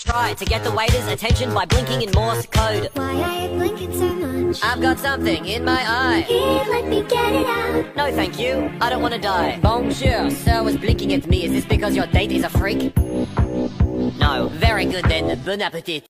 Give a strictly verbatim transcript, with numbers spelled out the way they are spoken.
Try to get the waiter's attention by blinking in Morse code. Why are you blinking so much? I've got something in my eye. Here, let me get it out. No thank you, I don't want to die. Bonjour, sir was blinking at me. Is this because your date is a freak? No, very good then, bon appetit.